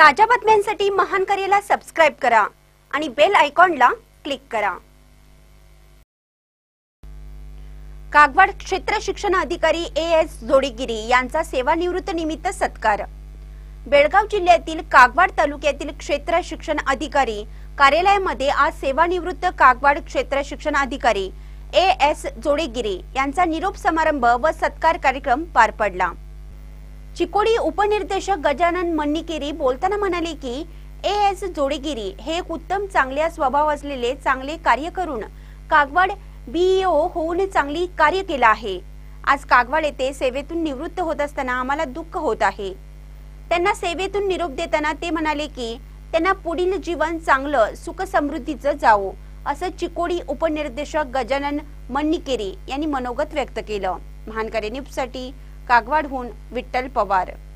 ताज्या बातम्यांसाठी महान करेला सबस्क्राइब करा आणि बेल आयकॉनला क्लिक करा। कागवाड क्षेत्र शिक्षण अधिकारी एएस जोडीगिरी यांचा सेवानिवृत्त निमित्त सत्कार। बेळगाव जिल्ह्यातील कागवाड तालुक्यातील क्षेत्र शिक्षण अधिकारी कार्यालयामध्ये आज सेवानिवृत्त कागवाड क्षेत्र शिक्षण अधिकारी एएस जोडीगिरी यांचा निरोप समारंभ व सत्कार कार्यक्रम पार पडला। चिकोडी उपनिर्देशक गजानन मन्नीकेरी बोलताना म्हणाले की एएस जोडीगिरी हे एक उत्तम चांगल्या स्वभाव असलेले चांगले कार्य करून कागवाड बीईओ होऊन चांगली कार्य केले आहे। आज कागवाड येथे सेवेतून निवृत्त होत असताना आम्हाला दुःख होत आहे। त्यांना सेवेतून निरोप देताना ते म्हणाले की त्यांना पुढील जीवन चांगलं सुख समृद्धीचं जावो असं चिकोडी उपनिर्देशक गजानन मन्नीकेरी यांनी मनोगत व्यक्त केलं। महान करेन्यूजसाठी कागवाडहून विठ्ठल पवार।